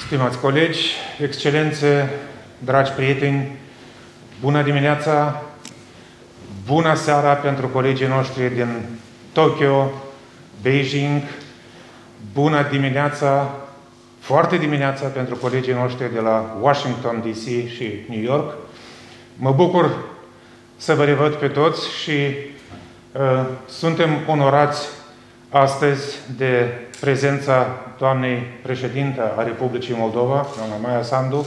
Stimați colegi, excelențe, dragi prieteni, bună dimineața, bună seara pentru colegii noștri din Tokyo, Beijing, bună dimineața, foarte dimineața pentru colegii noștri de la Washington, D.C. și New York. Mă bucur să vă revăd pe toți și suntem onorați astăzi de prezența doamnei președintă a Republicii Moldova, doamna Maia Sandu,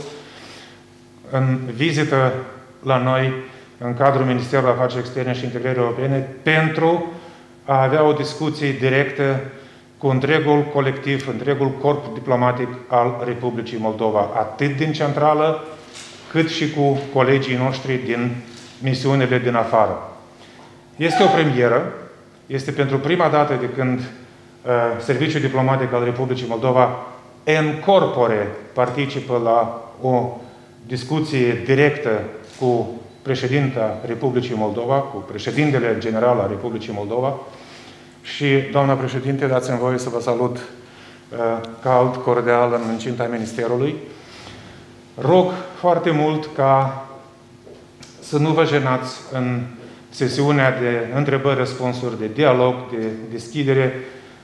în vizită la noi în cadrul Ministerului Afaceri Externe și Integrării Europene pentru a avea o discuție directă cu întregul colectiv, întregul corp diplomatic al Republicii Moldova, atât din centrală, cât și cu colegii noștri din misiunile din afară. Este o premieră, este pentru prima dată de când Serviciul Diplomatic al Republicii Moldova în corpore participă la o discuție directă cu președinta Republicii Moldova, cu președintele general al Republicii Moldova. Și, doamna președinte, dați-mi voie să vă salut cald, cordial, în incinta Ministerului. Rog foarte mult ca să nu vă jenați în sesiunea de întrebări-răspunsuri, de dialog, de deschidere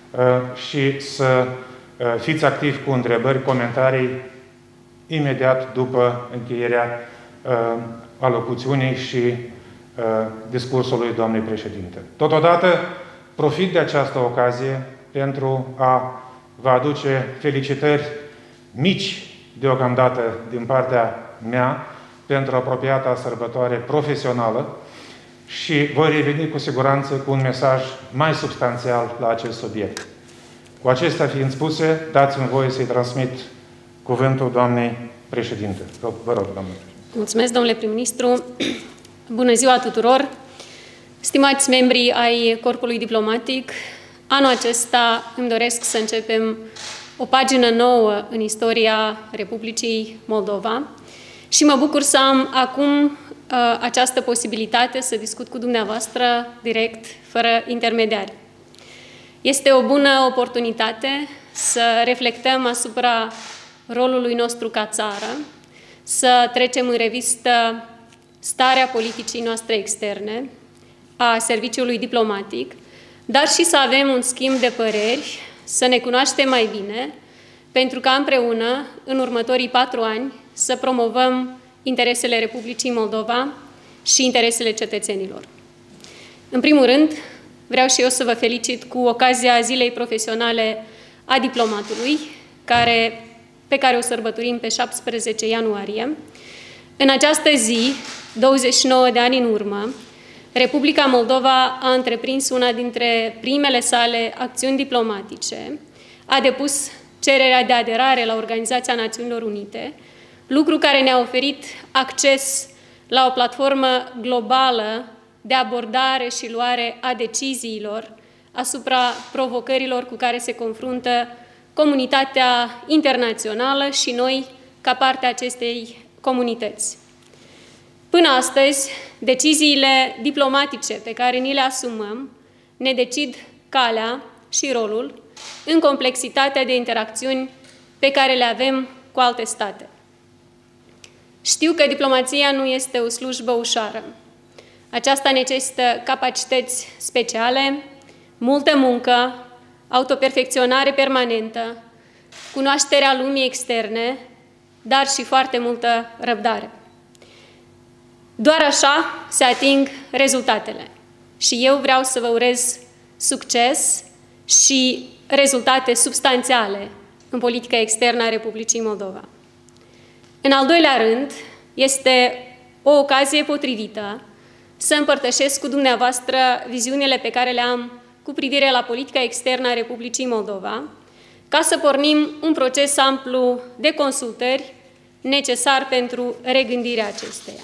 și să fiți activi cu întrebări, comentarii imediat după încheierea alocuțiunii și discursului doamnei președinte. Totodată, profit de această ocazie pentru a vă aduce felicitări mici deocamdată din partea mea pentru apropiata sărbătoare profesională și voi reveni cu siguranță cu un mesaj mai substanțial la acest subiect. Cu acestea fiind spuse, dați-mi voie să-i transmit cuvântul doamnei președinte. Vă rog, doamnă președinte. Mulțumesc, domnule prim-ministru. Bună ziua tuturor! Stimați membrii ai Corpului Diplomatic, anul acesta îmi doresc să începem o pagină nouă în istoria Republicii Moldova și mă bucur să am acum această posibilitate să discut cu dumneavoastră direct, fără intermediari. Este o bună oportunitate să reflectăm asupra rolului nostru ca țară, să trecem în revistă starea politicii noastre externe, a serviciului diplomatic, dar și să avem un schimb de păreri, să ne cunoaștem mai bine, pentru ca împreună, în următorii 4 ani, să promovăm interesele Republicii Moldova și interesele cetățenilor. În primul rând, vreau și eu să vă felicit cu ocazia Zilei Profesionale a Diplomatului, pe care o sărbătorim pe 17 ianuarie. În această zi, 29 de ani în urmă, Republica Moldova a întreprins una dintre primele sale acțiuni diplomatice, a depus cererea de aderare la Organizația Națiunilor Unite, lucru care ne-a oferit acces la o platformă globală de abordare și luare a deciziilor asupra provocărilor cu care se confruntă comunitatea internațională și noi ca parte a acestei comunități. Până astăzi, deciziile diplomatice pe care ni le asumăm ne decid calea și rolul în complexitatea de interacțiuni pe care le avem cu alte state. Știu că diplomația nu este o slujbă ușoară. Aceasta necesită capacități speciale, multă muncă, autoperfecționare permanentă, cunoașterea lumii externe, dar și foarte multă răbdare. Doar așa se ating rezultatele. Și eu vreau să vă urez succes și rezultate substanțiale în politica externă a Republicii Moldova. În al doilea rând, este o ocazie potrivită să împărtășesc cu dumneavoastră viziunile pe care le am cu privire la politica externă a Republicii Moldova, ca să pornim un proces amplu de consultări necesar pentru regândirea acesteia.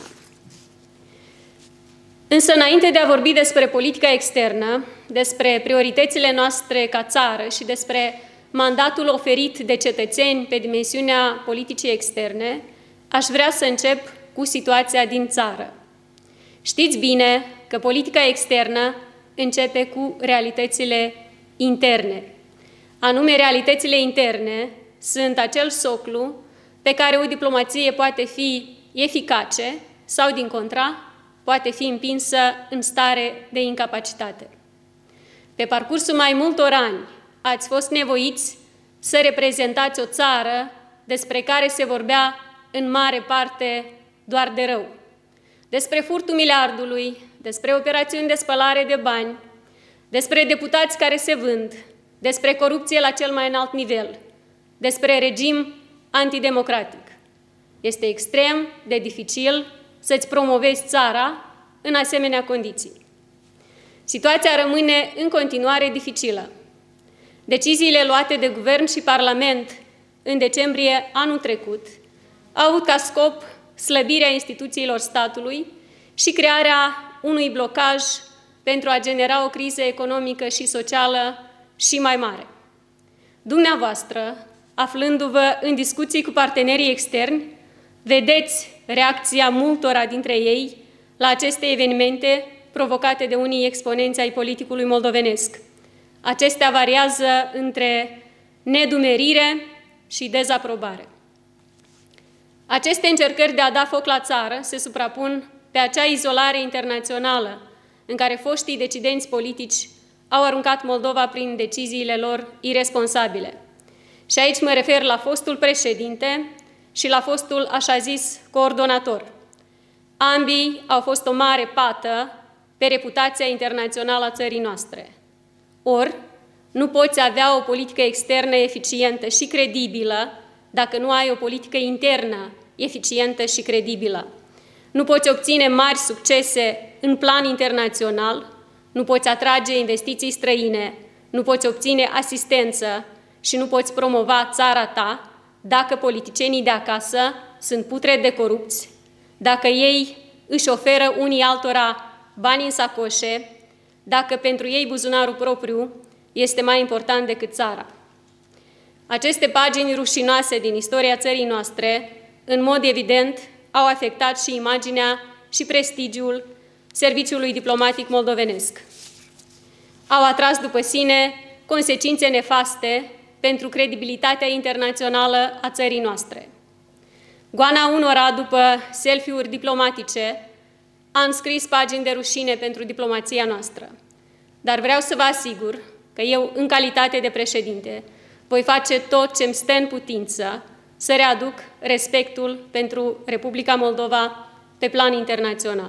Însă, înainte de a vorbi despre politica externă, despre prioritățile noastre ca țară și despre mandatul oferit de cetățeni pe dimensiunea politicii externe, aș vrea să încep cu situația din țară. Știți bine că politica externă începe cu realitățile interne. Anume, realitățile interne sunt acel soclu pe care o diplomație poate fi eficace sau, din contra, poate fi împinsă în stare de incapacitate. Pe parcursul mai multor ani ați fost nevoiți să reprezentați o țară despre care se vorbea în mare parte doar de rău. Despre furtul miliardului, despre operațiuni de spălare de bani, despre deputați care se vând, despre corupție la cel mai înalt nivel, despre regim antidemocratic. Este extrem de dificil să-ți promovezi țara în asemenea condiții. Situația rămâne în continuare dificilă. Deciziile luate de Guvern și Parlament în decembrie anul trecut au avut ca scop slăbirea instituțiilor statului și crearea unui blocaj pentru a genera o criză economică și socială și mai mare. Dumneavoastră, aflându-vă în discuții cu partenerii externi, vedeți reacția multora dintre ei la aceste evenimente provocate de unii exponenți ai politicului moldovenesc. Acestea variază între nedumerire și dezaprobare. Aceste încercări de a da foc la țară se suprapun pe acea izolare internațională în care foștii decidenți politici au aruncat Moldova prin deciziile lor iresponsabile. Și aici mă refer la fostul președinte și la fostul așa zis coordonator. Ambii au fost o mare pată pe reputația internațională a țării noastre. Ori, nu poți avea o politică externă eficientă și credibilă dacă nu ai o politică internă eficientă și credibilă. Nu poți obține mari succese în plan internațional, nu poți atrage investiții străine, nu poți obține asistență și nu poți promova țara ta dacă politicienii de acasă sunt putre de corupți, dacă ei își oferă unii altora bani în sacoșe, dacă pentru ei buzunarul propriu este mai important decât țara. Aceste pagini rușinoase din istoria țării noastre, în mod evident, au afectat și imaginea și prestigiul serviciului diplomatic moldovenesc. Au atras după sine consecințe nefaste pentru credibilitatea internațională a țării noastre. Goana unora după selfie-uri diplomatice a înscris pagini de rușine pentru diplomația noastră. Dar vreau să vă asigur că eu, în calitate de președinte, voi face tot ce îmi stă în putință să readuc respectul pentru Republica Moldova pe plan internațional.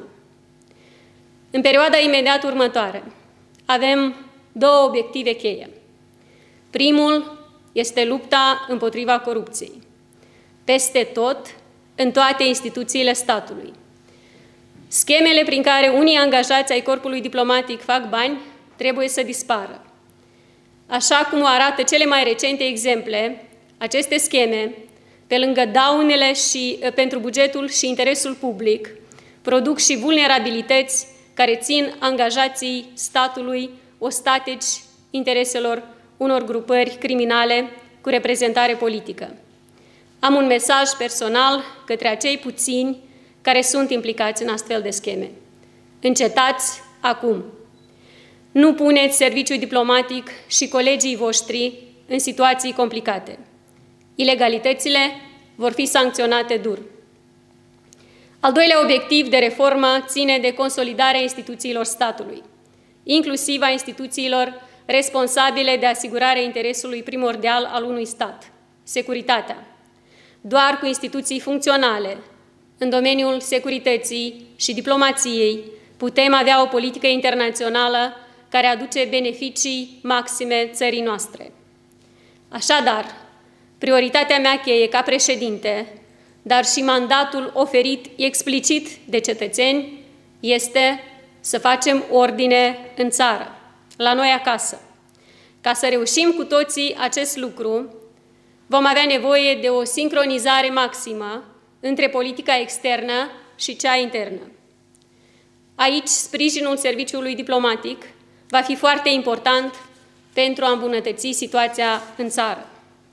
În perioada imediat următoare avem două obiective cheie. Primul este lupta împotriva corupției. Peste tot, în toate instituțiile statului. Schemele prin care unii angajați ai corpului diplomatic fac bani trebuie să dispară. Așa cum o arată cele mai recente exemple, aceste scheme, pe lângă daunele și pentru bugetul și interesul public, produc și vulnerabilități care țin angajații statului ostatici intereselor unor grupări criminale cu reprezentare politică. Am un mesaj personal către acei puțini care sunt implicați în astfel de scheme. Încetați acum! Nu puneți serviciul diplomatic și colegii voștri în situații complicate. Ilegalitățile vor fi sancționate dur. Al doilea obiectiv de reformă ține de consolidarea instituțiilor statului, inclusiv a instituțiilor responsabile de asigurarea interesului primordial al unui stat, securitatea. Doar cu instituții funcționale, în domeniul securității și diplomației, putem avea o politică internațională care aduce beneficii maxime țării noastre. Așadar, prioritatea mea cheie ca președinte, dar și mandatul oferit explicit de cetățeni, este să facem ordine în țară, la noi acasă. Ca să reușim cu toții acest lucru, vom avea nevoie de o sincronizare maximă între politica externă și cea internă. Aici, sprijinul serviciului diplomatic va fi foarte important pentru a îmbunătăți situația în țară.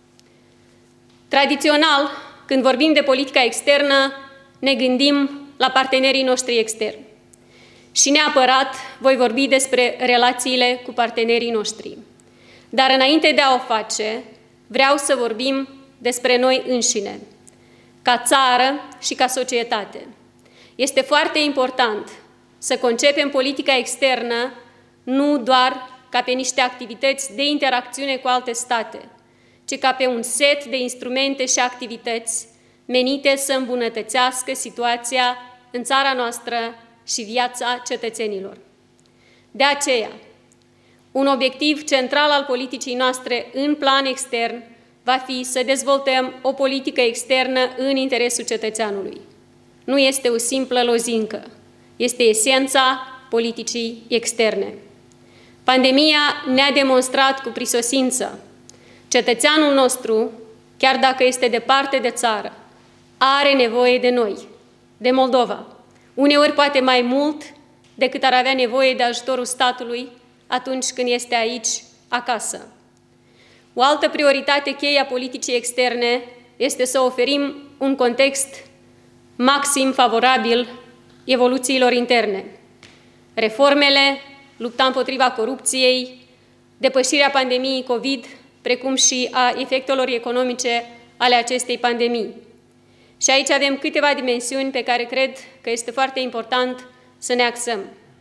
Tradițional, când vorbim de politica externă, ne gândim la partenerii noștri externi. Și neapărat voi vorbi despre relațiile cu partenerii noștri. Dar înainte de a o face, vreau să vorbim despre noi înșine. ca țară și ca societate. Este foarte important să concepem politica externă nu doar ca pe niște activități de interacțiune cu alte state, ci ca pe un set de instrumente și activități menite să îmbunătățească situația în țara noastră și viața cetățenilor. De aceea, un obiectiv central al politicii noastre în plan extern va fi să dezvoltăm o politică externă în interesul cetățeanului. Nu este o simplă lozincă, este esența politicii externe. Pandemia ne-a demonstrat cu prisosință: cetățeanul nostru, chiar dacă este departe de țară, are nevoie de noi, de Moldova, uneori poate mai mult decât ar avea nevoie de ajutorul statului atunci când este aici, acasă. O altă prioritate cheie a politicii externe este să oferim un context maxim favorabil evoluțiilor interne. Reformele, lupta împotriva corupției, depășirea pandemiei COVID, precum și a efectelor economice ale acestei pandemii. Și aici avem câteva dimensiuni pe care cred că este foarte important să ne axăm.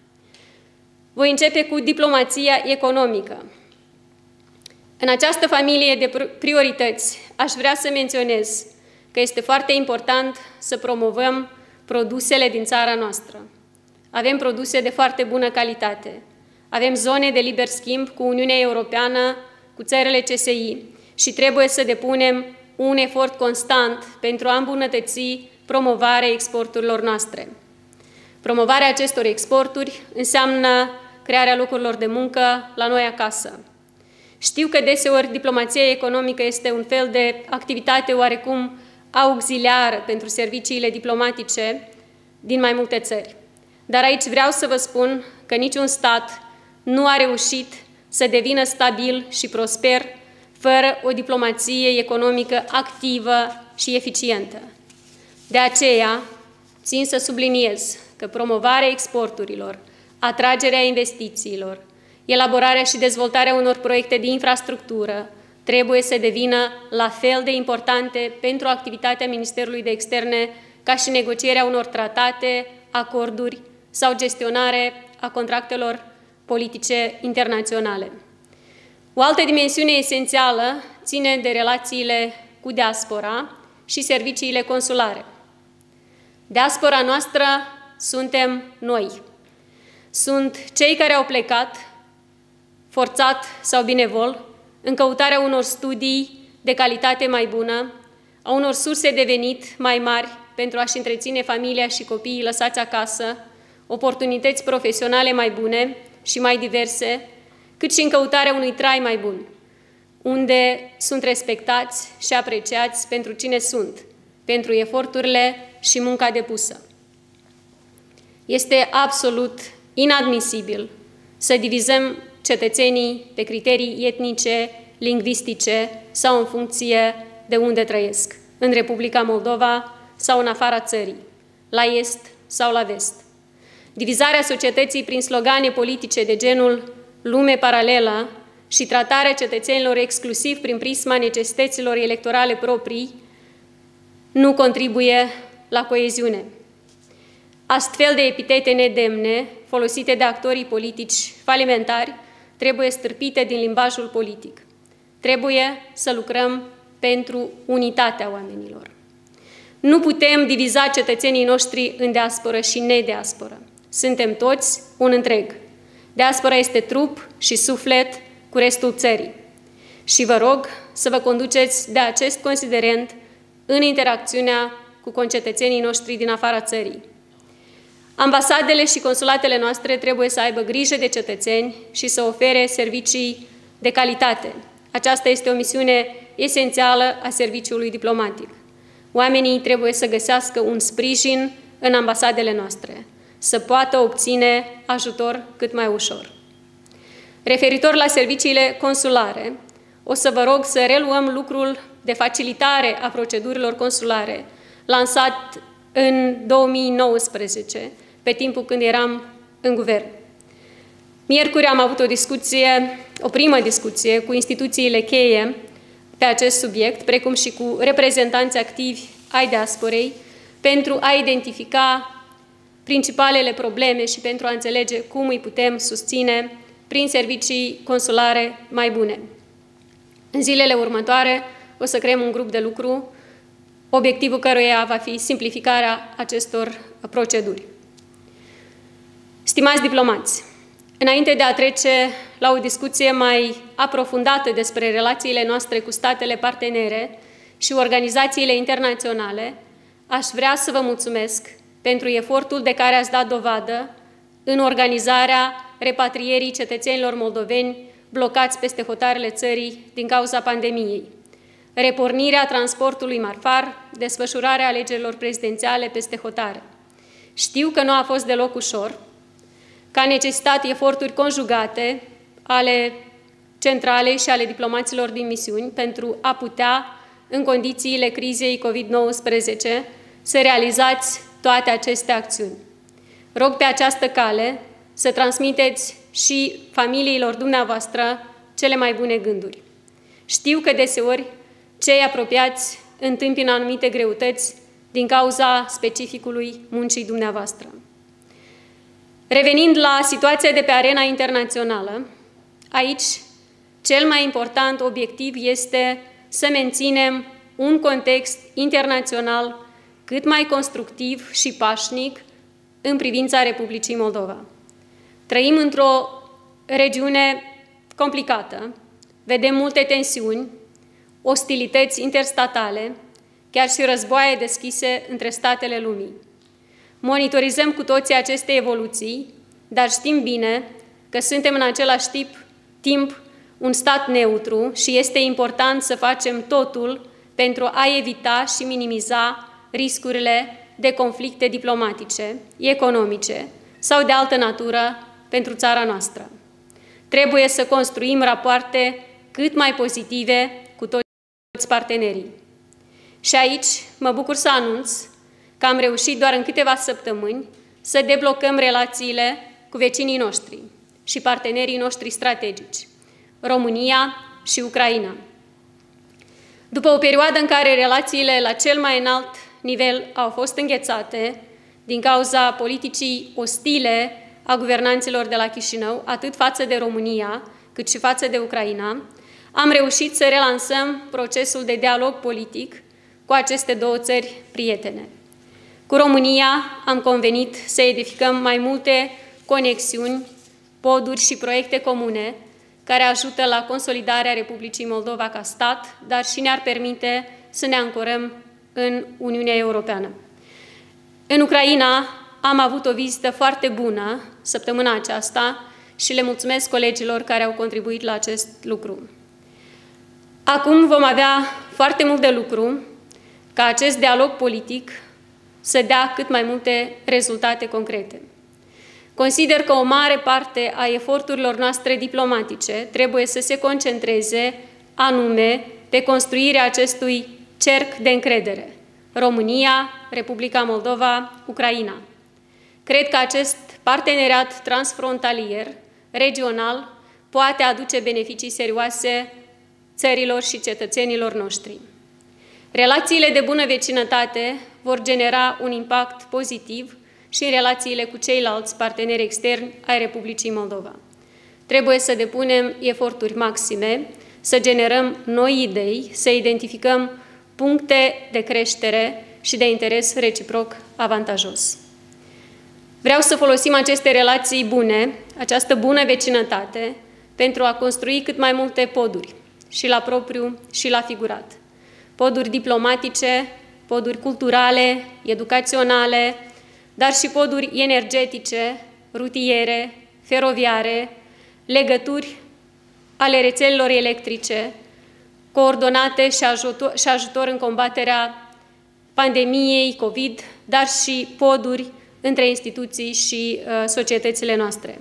Voi începe cu diplomația economică. În această familie de priorități aș vrea să menționez că este foarte important să promovăm produsele din țara noastră. Avem produse de foarte bună calitate. Avem zone de liber schimb cu Uniunea Europeană, cu țările CSI și trebuie să depunem un efort constant pentru a îmbunătăți promovarea exporturilor noastre. Promovarea acestor exporturi înseamnă crearea locurilor de muncă la noi acasă. Știu că deseori diplomația economică este un fel de activitate oarecum auxiliară pentru serviciile diplomatice din mai multe țări. Dar aici vreau să vă spun că niciun stat nu a reușit să devină stabil și prosper fără o diplomație economică activă și eficientă. De aceea, țin să subliniez că promovarea exporturilor, atragerea investițiilor, elaborarea și dezvoltarea unor proiecte de infrastructură trebuie să devină la fel de importante pentru activitatea Ministerului de Externe ca și negocierea unor tratate, acorduri sau gestionare a contractelor politice internaționale. O altă dimensiune esențială ține de relațiile cu diaspora și serviciile consulare. Diaspora noastră suntem noi. Sunt cei care au plecat, forțat sau binevol, în căutarea unor studii de calitate mai bună, a unor surse de venit mai mari pentru a-și întreține familia și copiii lăsați acasă, oportunități profesionale mai bune și mai diverse, cât și în căutarea unui trai mai bun, unde sunt respectați și apreciați pentru cine sunt, pentru eforturile și munca depusă. Este absolut inadmisibil să divizăm cetățenii pe criterii etnice, lingvistice sau în funcție de unde trăiesc, în Republica Moldova sau în afara țării, la est sau la vest. Divizarea societății prin slogane politice de genul lume paralelă și tratarea cetățenilor exclusiv prin prisma necesităților electorale proprii nu contribuie la coeziune. Astfel de epitete nedemne, folosite de actorii politici falimentari, trebuie stârpite din limbajul politic. Trebuie să lucrăm pentru unitatea oamenilor. Nu putem diviza cetățenii noștri în diasporă și nediasporă. Suntem toți un întreg. Diaspora este trup și suflet cu restul țării. Și vă rog să vă conduceți de acest considerent în interacțiunea cu concetățenii noștri din afara țării. Ambasadele și consulatele noastre trebuie să aibă grijă de cetățeni și să ofere servicii de calitate. Aceasta este o misiune esențială a serviciului diplomatic. Oamenii trebuie să găsească un sprijin în ambasadele noastre, să poată obține ajutor cât mai ușor. Referitor la serviciile consulare, o să vă rog să reluăm lucrul de facilitare a procedurilor consulare, lansat în 2019, pe timpul când eram în guvern. Miercuri am avut o primă discuție cu instituțiile cheie pe acest subiect, precum și cu reprezentanți activi ai diasporei pentru a identifica principalele probleme și pentru a înțelege cum îi putem susține prin servicii consulare mai bune. În zilele următoare o să creăm un grup de lucru, obiectivul căruia va fi simplificarea acestor proceduri. Stimați diplomați, înainte de a trece la o discuție mai aprofundată despre relațiile noastre cu statele partenere și organizațiile internaționale, aș vrea să vă mulțumesc pentru efortul de care ați dat dovadă în organizarea repatrierii cetățenilor moldoveni blocați peste hotarele țării din cauza pandemiei, repornirea transportului marfar, desfășurarea alegerilor prezidențiale peste hotare. Știu că nu a fost deloc ușor, că a necesitat eforturi conjugate ale centralei și ale diplomaților din misiuni pentru a putea, în condițiile crizei COVID-19, să realizați toate aceste acțiuni. Rog pe această cale să transmiteți și familiilor dumneavoastră cele mai bune gânduri. Știu că deseori cei apropiați întâmpină anumite greutăți din cauza specificului muncii dumneavoastră. Revenind la situația de pe arena internațională, aici cel mai important obiectiv este să menținem un context internațional cât mai constructiv și pașnic în privința Republicii Moldova. Trăim într-o regiune complicată, vedem multe tensiuni, ostilități interstatale, chiar și războaie deschise între statele lumii. Monitorizăm cu toții aceste evoluții, dar știm bine că suntem în același timp un stat neutru și este important să facem totul pentru a evita și minimiza riscurile de conflicte diplomatice, economice sau de altă natură pentru țara noastră. Trebuie să construim rapoarte cât mai pozitive cu toți partenerii. Și aici mă bucur să anunț că am reușit doar în câteva săptămâni să deblocăm relațiile cu vecinii noștri și partenerii noștri strategici, România și Ucraina. După o perioadă în care relațiile la cel mai înalt nivel au fost înghețate din cauza politicii ostile a guvernanților de la Chișinău, atât față de România, cât și față de Ucraina, am reușit să relansăm procesul de dialog politic cu aceste două țări prietene. Cu România am convenit să edificăm mai multe conexiuni, poduri și proiecte comune care ajută la consolidarea Republicii Moldova ca stat, dar și ne-ar permite să ne ancorăm în Uniunea Europeană. În Ucraina am avut o vizită foarte bună săptămâna aceasta și le mulțumesc colegilor care au contribuit la acest lucru. Acum vom avea foarte mult de lucru ca acest dialog politic să dea cât mai multe rezultate concrete. Consider că o mare parte a eforturilor noastre diplomatice trebuie să se concentreze anume pe construirea acestui cerc de încredere. România, Republica Moldova, Ucraina. Cred că acest parteneriat transfrontalier, regional, poate aduce beneficii serioase țărilor și cetățenilor noștri. Relațiile de bună vecinătate vor genera un impact pozitiv și în relațiile cu ceilalți parteneri externi ai Republicii Moldova. Trebuie să depunem eforturi maxime, să generăm noi idei, să identificăm puncte de creștere și de interes reciproc avantajos. Vreau să folosim aceste relații bune, această bună vecinătate, pentru a construi cât mai multe poduri, și la propriu și la figurat. Poduri diplomatice, poduri culturale, educaționale, dar și poduri energetice, rutiere, feroviare, legături ale rețelelor electrice, coordonate și ajutor în combaterea pandemiei COVID, dar și poduri între instituții și societățile noastre.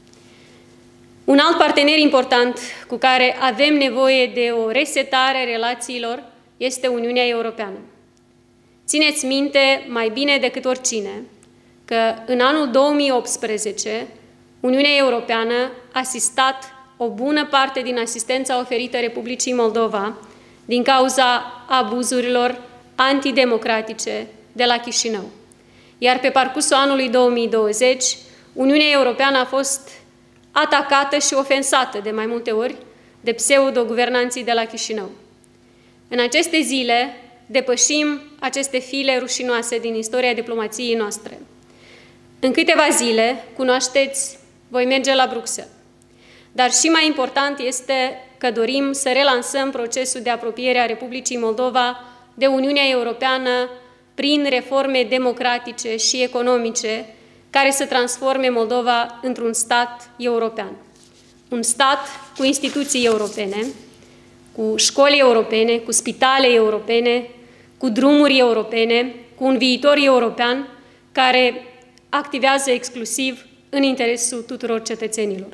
Un alt partener important cu care avem nevoie de o resetare a relațiilor este Uniunea Europeană. Țineți minte mai bine decât oricine că în anul 2018 Uniunea Europeană a asistat o bună parte din asistența oferită Republicii Moldova din cauza abuzurilor antidemocratice de la Chișinău. Iar pe parcursul anului 2020, Uniunea Europeană a fost atacată și ofensată de mai multe ori de pseudo-guvernanții de la Chișinău. În aceste zile depășim aceste file rușinoase din istoria diplomației noastre. În câteva zile, cunoașteți, voi merge la Bruxelles. Dar și mai important este că dorim să relansăm procesul de apropiere a Republicii Moldova de Uniunea Europeană prin reforme democratice și economice care să transforme Moldova într-un stat european. Un stat cu instituții europene, cu școli europene, cu spitale europene, cu drumuri europene, cu un viitor european care activează exclusiv în interesul tuturor cetățenilor.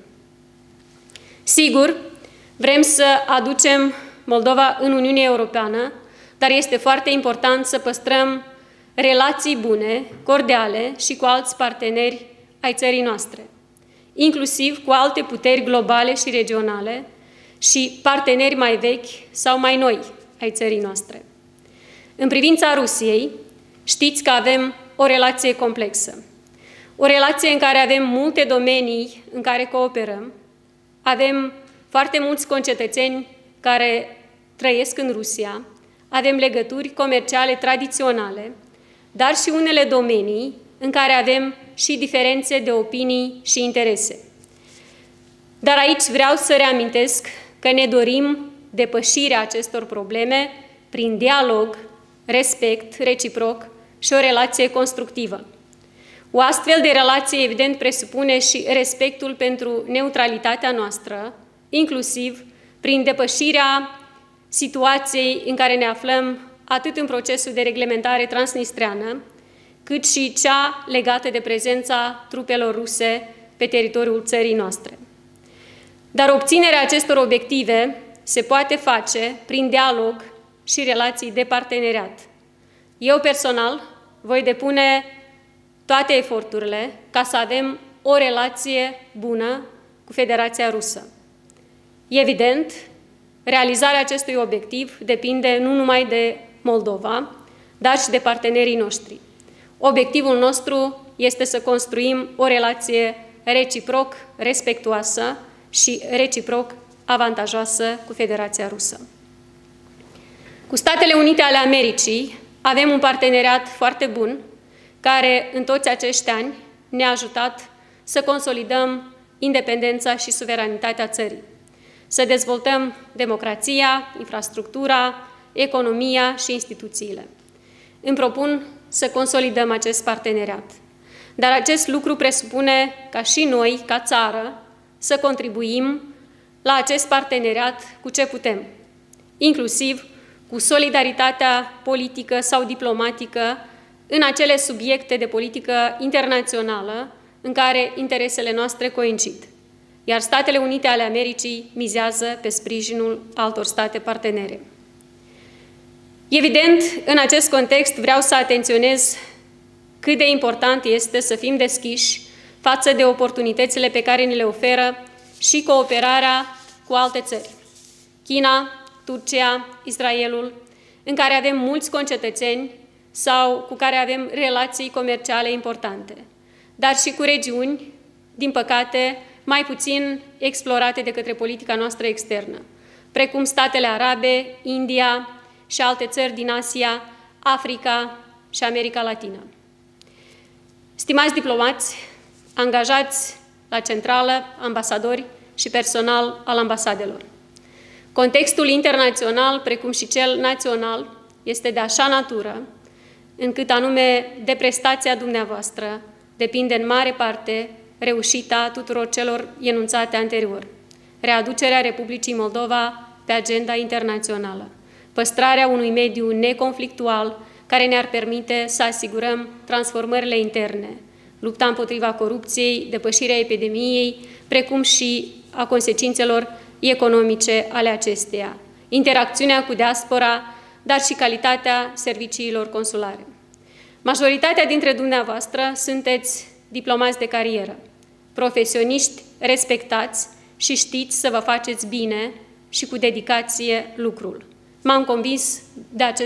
Sigur, vrem să aducem Moldova în Uniunea Europeană, dar este foarte important să păstrăm relații bune, cordiale și cu alți parteneri ai țării noastre, inclusiv cu alte puteri globale și regionale și parteneri mai vechi sau mai noi ai țării noastre. În privința Rusiei, știți că avem o relație complexă. O relație în care avem multe domenii în care cooperăm, avem foarte mulți concetățeni care trăiesc în Rusia, avem legături comerciale tradiționale, dar și unele domenii în care avem și diferențe de opinii și interese. Dar aici vreau să reamintesc că ne dorim depășirea acestor probleme prin dialog, respect reciproc și o relație constructivă. O astfel de relație, evident, presupune și respectul pentru neutralitatea noastră, inclusiv prin depășirea situației în care ne aflăm atât în procesul de reglementare transnistreană, cât și cea legată de prezența trupelor ruse pe teritoriul țării noastre. Dar obținerea acestor obiective se poate face prin dialog și relații de parteneriat. Eu personal voi depune toate eforturile ca să avem o relație bună cu Federația Rusă. Evident, realizarea acestui obiectiv depinde nu numai de Moldova, dar și de partenerii noștri. Obiectivul nostru este să construim o relație reciproc respectuoasă și reciproc avantajoasă cu Federația Rusă. Cu Statele Unite ale Americii avem un parteneriat foarte bun, care în toți acești ani ne-a ajutat să consolidăm independența și suveranitatea țării, să dezvoltăm democrația, infrastructura, economia și instituțiile. Îmi propun să consolidăm acest parteneriat, dar acest lucru presupune ca și noi, ca țară, să contribuim la acest parteneriat cu ce putem, inclusiv cu solidaritatea politică sau diplomatică în acele subiecte de politică internațională în care interesele noastre coincid, iar Statele Unite ale Americii mizează pe sprijinul altor state partenere. Evident, în acest context vreau să atenționez cât de important este să fim deschiși față de oportunitățile pe care ni le oferă și cooperarea cu alte țări, China, Turcia, Israelul, în care avem mulți concetățeni sau cu care avem relații comerciale importante, dar și cu regiuni, din păcate, mai puțin explorate de către politica noastră externă, precum statele arabe, India și alte țări din Asia, Africa și America Latină. Stimați diplomați, angajați la centrală, ambasadori și personal al ambasadelor. Contextul internațional, precum și cel național, este de așa natură, încât anume de prestația dumneavoastră depinde în mare parte reușita tuturor celor enunțate anterior. Readucerea Republicii Moldova pe agenda internațională, păstrarea unui mediu neconflictual care ne-ar permite să asigurăm transformările interne, lupta împotriva corupției, depășirea epidemiei, precum și a consecințelor economice ale acesteia, interacțiunea cu diaspora, dar și calitatea serviciilor consulare. Majoritatea dintre dumneavoastră sunteți diplomați de carieră, profesioniști respectați și știți să vă faceți bine și cu dedicație lucrul. M-am convins de acest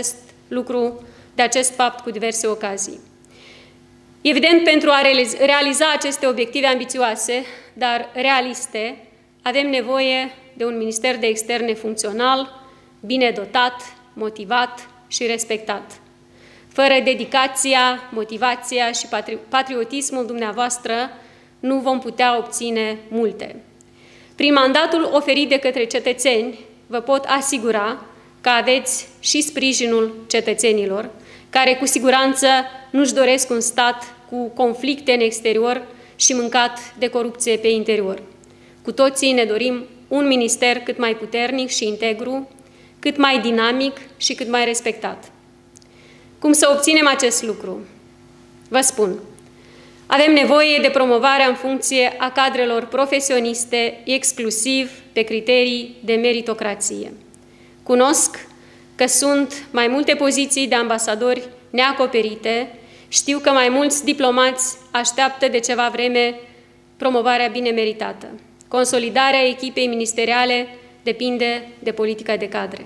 lucru de acest fapt cu diverse ocazii. Evident, pentru a realiza aceste obiective ambițioase, dar realiste, avem nevoie de un Minister de Externe funcțional, bine dotat, motivat și respectat. Fără dedicația, motivația și patriotismul dumneavoastră, nu vom putea obține multe. Prin mandatul oferit de către cetățeni, vă pot asigura că aveți și sprijinul cetățenilor, care cu siguranță nu-și doresc un stat cu conflicte în exterior și mâncat de corupție pe interior. Cu toții ne dorim un minister cât mai puternic și integru, cât mai dinamic și cât mai respectat. Cum să obținem acest lucru? Vă spun, avem nevoie de promovarea în funcție a cadrelor profesioniste, exclusiv pe criterii de meritocrație. Cunosc că sunt mai multe poziții de ambasadori neacoperite, știu că mai mulți diplomați așteaptă de ceva vreme promovarea bine meritată. Consolidarea echipei ministeriale depinde de politica de cadre.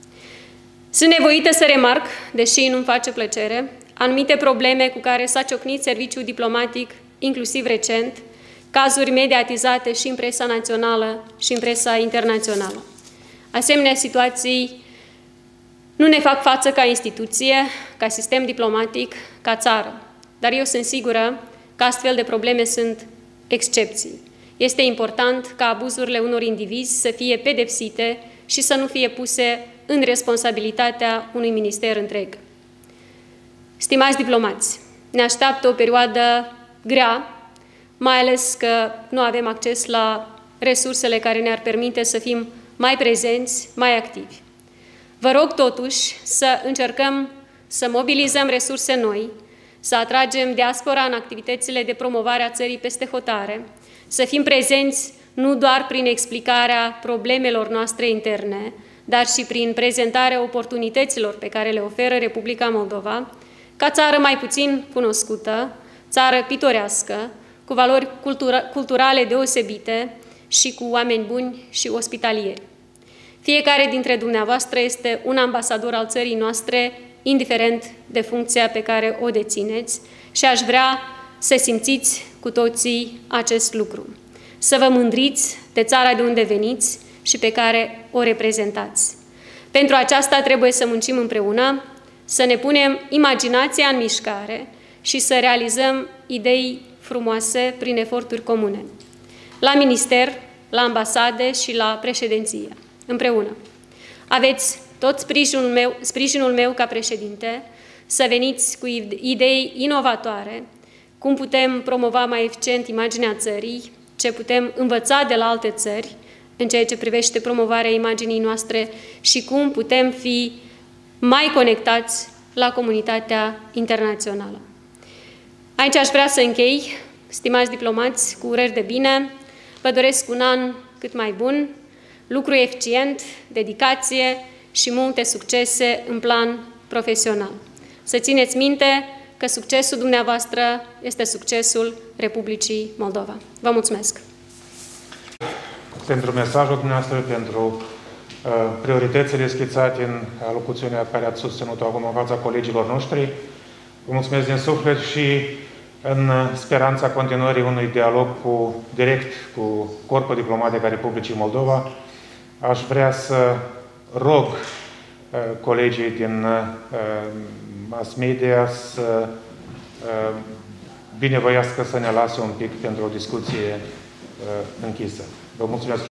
Sunt nevoită să remarc, deși nu-mi face plăcere, anumite probleme cu care s-a ciocnit serviciul diplomatic, inclusiv recent, cazuri mediatizate și în presa națională și în presa internațională. Asemenea situații nu ne fac față ca instituție, ca sistem diplomatic, ca țară. Dar eu sunt sigură că astfel de probleme sunt excepții. Este important ca abuzurile unor indivizi să fie pedepsite și să nu fie puse în responsabilitatea unui minister întreg. Stimați diplomați, ne așteaptă o perioadă grea, mai ales că nu avem acces la resursele care ne-ar permite să fim mai prezenți, mai activi. Vă rog totuși să încercăm să mobilizăm resurse noi, să atragem diaspora în activitățile de promovare a țării peste hotare, să fim prezenți nu doar prin explicarea problemelor noastre interne, dar și prin prezentarea oportunităților pe care le oferă Republica Moldova, ca țară mai puțin cunoscută, țară pitorească, cu valori culturale deosebite și cu oameni buni și ospitalieri. Fiecare dintre dumneavoastră este un ambasador al țării noastre, indiferent de funcția pe care o dețineți, și aș vrea să simțiți cu toții acest lucru. Să vă mândriți de țara de unde veniți și pe care o reprezentați. Pentru aceasta trebuie să muncim împreună, să ne punem imaginația în mișcare și să realizăm idei frumoase prin eforturi comune. La minister, la ambasade și la președinție. Împreună. Aveți tot sprijinul meu ca președinte să veniți cu idei inovatoare, cum putem promova mai eficient imaginea țării, ce putem învăța de la alte țări în ceea ce privește promovarea imaginii noastre și cum putem fi mai conectați la comunitatea internațională. Aici aș vrea să închei, stimați diplomați, cu urări de bine. Vă doresc un an cât mai bun, lucru eficient, dedicație și multe succese în plan profesional. Să țineți minte că succesul dumneavoastră este succesul Republicii Moldova. Vă mulțumesc! Pentru mesajul dumneavoastră, pentru prioritățile schițate în alocuțiunea care ați susținut-o acum în fața colegilor noștri. Vă mulțumesc din suflet și în speranța continuării unui dialog direct cu Corpul Diplomatic al Republicii Moldova. Aș vrea să rog colegii din mass media să binevoiască să ne lase un pic pentru o discuție închisă. Vă mulțumesc!